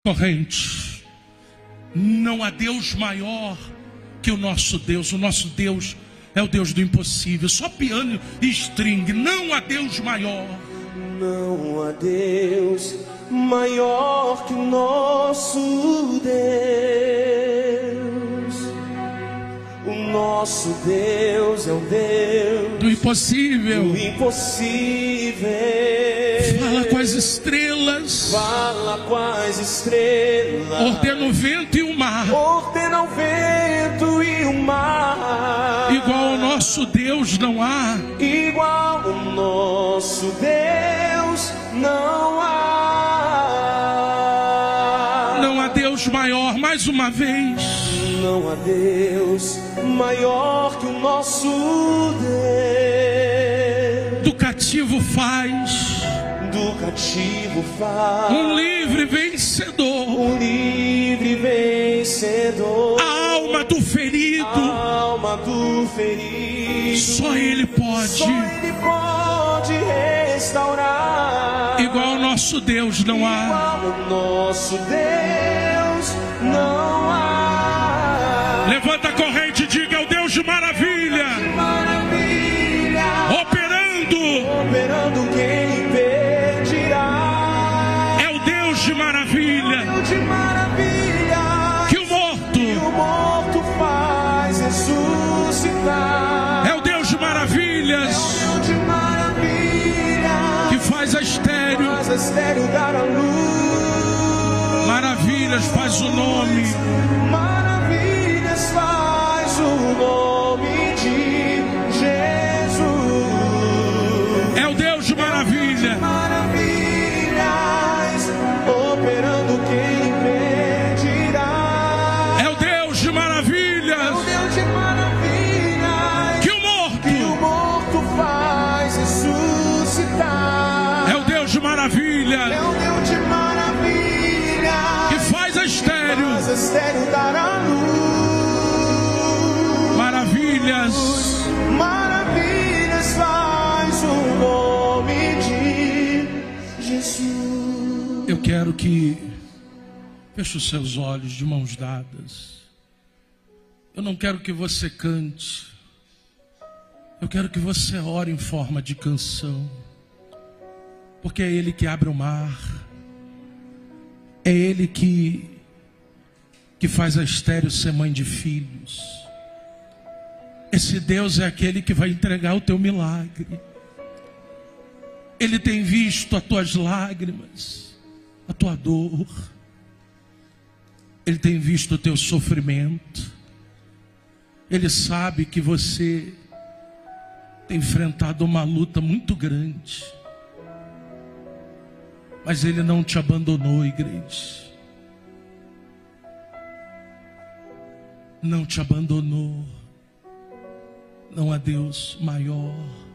corrente. Não há Deus maior que o nosso Deus. O nosso Deus é o Deus do impossível. Só piano e string. Não há Deus maior. Não há Deus maior que o nosso Deus. O nosso Deus é o Deus do impossível. Do impossível. Fala com as estrelas. Fala com as estrelas. Ordena o vento e o mar. Ordena o vento e o mar. Igual ao nosso Deus não há. Igual ao nosso Deus não há. Não há Deus maior, mais uma vez. Não há Deus maior que o nosso Deus. Do cativo faz. Do cativo faz. Um livre vencedor. Um livre vencedor. A alma do ferido. A alma do ferido. Só Ele pode. Só Ele pode restaurar. Igual ao nosso Deus não há. Igual ao nosso Deus não há. Levanta a corrente e diga: é o Deus de maravilha. De maravilha. Operando quem impedirá. É o Deus de maravilha. Deus de maravilha. Que o morto faz ressuscitar. É o Deus de maravilhas. É o Deus de maravilha. Que faz a estéreo. Faz a estéreo dar a luz. Maravilhas faz o nome. Maravilhas faz o nome de Jesus. É o Deus de maravilha. Maravilhas, operando quem impedirá. É o Deus de maravilhas. É o Deus de maravilhas. Que o morto faz ressuscitar. É o Deus de maravilhas. É o Deus de maravilhas. Que faz a estéreo. Faz a estéreo dar a luz. Maravilhas. Maravilhas faz o nome de Jesus. Eu quero que feche os seus olhos de mãos dadas. Eu não quero que você cante. Eu quero que você ore em forma de canção. Porque é Ele que abre o mar. É Ele que faz a estéreo ser mãe de filhos. Esse Deus é aquele que vai entregar o teu milagre. Ele tem visto as tuas lágrimas, a tua dor. Ele tem visto o teu sofrimento. Ele sabe que você tem enfrentado uma luta muito grande. Mas Ele não te abandonou, igreja. Não te abandonou. Não há Deus maior.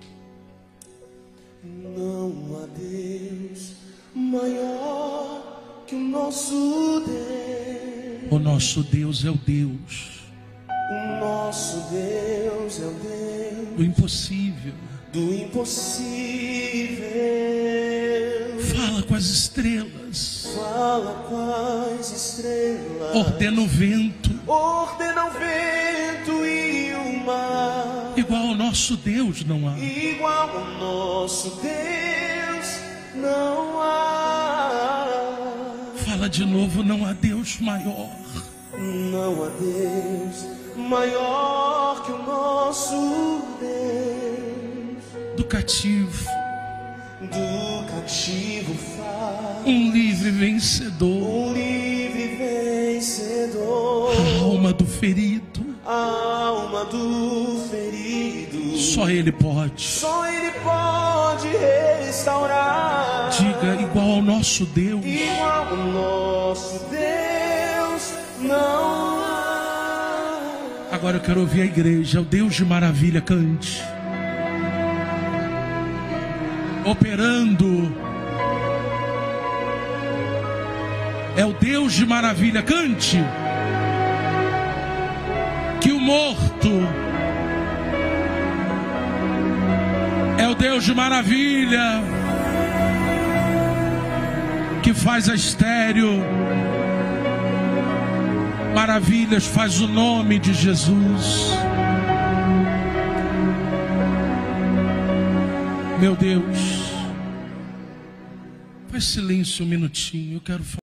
Não há Deus maior que o nosso Deus. O nosso Deus é o Deus. O nosso Deus é o Deus do impossível. Do impossível. Fala com as estrelas. Fala com as estrelas. Ordena o vento. Ordena o vento e o mar. Igual ao nosso Deus não há. Igual ao nosso Deus não há. Fala de novo, não há Deus maior. Não há Deus maior que o nosso Deus. Do cativo. Do cativo faz um livre vencedor. Um livre vencedor. A alma do ferido. A alma do ferido. Só Ele pode. Só Ele pode restaurar. Diga, igual ao nosso Deus. Igual ao nosso Deus não há. Agora eu quero ouvir a igreja. O Deus de maravilha, cante. Operando. É o Deus de maravilha, cante. Que o morto é o Deus de maravilha, que que faz a estéreo maravilhas, faz o nome de Jesus. Meu Deus, faz silêncio um minutinho, eu quero falar.